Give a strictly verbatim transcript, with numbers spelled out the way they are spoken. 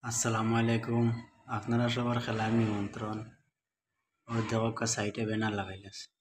আসসালামু আলাইকুম। আপনারা সবার খেলার নিমন্ত্রণ। ও দেখো সাইটে ব্যানার লাগাইলাস।